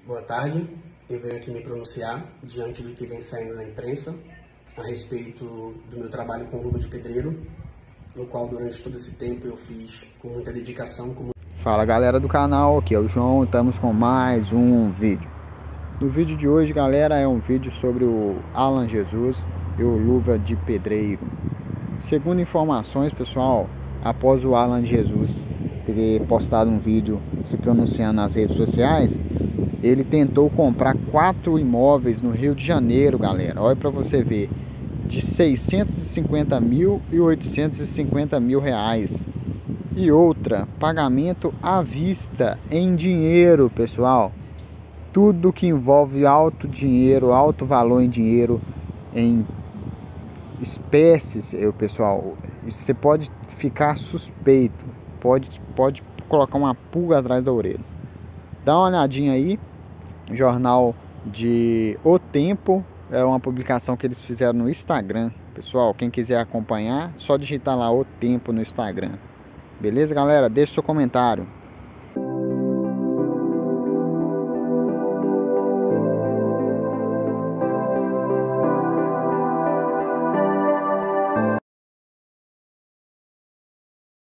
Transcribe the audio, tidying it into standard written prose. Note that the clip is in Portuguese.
Boa tarde, eu venho aqui me pronunciar diante do que vem saindo na imprensa a respeito do meu trabalho com luva de pedreiro, no qual durante todo esse tempo eu fiz com muita dedicação. Fala galera do canal, aqui é o João, estamos com mais um vídeo. No vídeo de hoje, galera, é um vídeo sobre o Alan Jesus e o luva de pedreiro. Segundo informações, pessoal, após o Alan Jesus ter postado um vídeo se pronunciando nas redes sociais, ele tentou comprar 4 imóveis no Rio de Janeiro, galera. Olha para você ver, de 650 mil e 850 mil reais. E outra, pagamento à vista em dinheiro, pessoal. Tudo que envolve alto dinheiro, alto valor em dinheiro, em espécies, pessoal, você pode ficar suspeito, pode colocar uma pulga atrás da orelha. Dá uma olhadinha aí, jornal de O Tempo, é uma publicação que eles fizeram no Instagram. Pessoal, quem quiser acompanhar, só digitar lá O Tempo no Instagram. Beleza, galera? Deixe seu comentário.